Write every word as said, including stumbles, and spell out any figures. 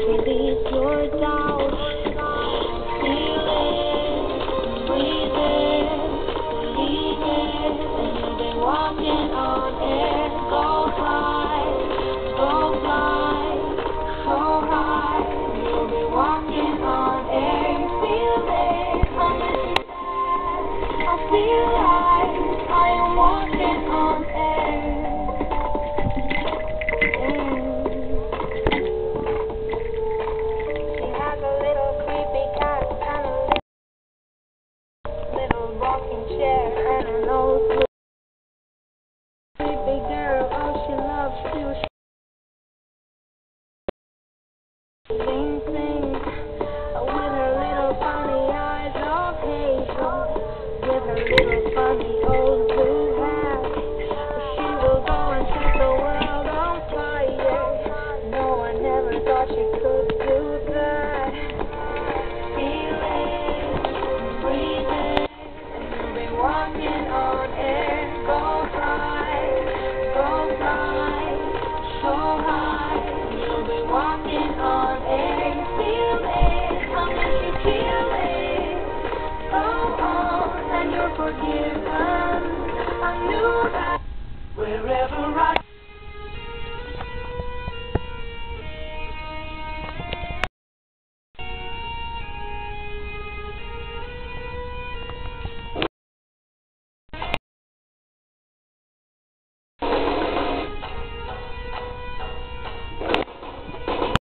Release your doubt. Feel it, breathe it, believe it. And you'll be walking on air. Go high, go fly, so high. You'll be walking on air. Feel it, I'm missing that. I feel like I am walking on air. And I know sleepy girl, all she loves to sing, sing.